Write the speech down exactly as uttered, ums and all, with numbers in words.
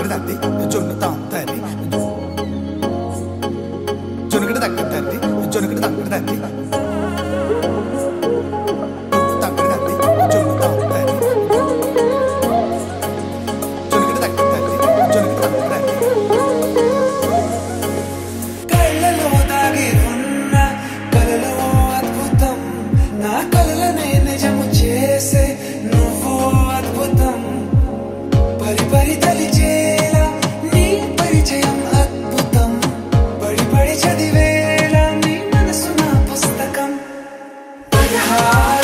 తక్కడది జొన్ను తాంతది జొనుకడ తక్కడది జొనుకడ తక్కడది తక్కడది జొన్ను తాంతది జొనుకడ తక్కడది జొనుకడ తక్కడది కళ్ళలో దాగి ఉన్న కలలో అద్భుతం నా కలలనే నిజము చేసే నువ్వు అద్భుతం పరి పరి తలిచేలా నీ పరిచయం అద్భుతం పడి పడి చదివేలా నీ మనసు నా పుస్తకం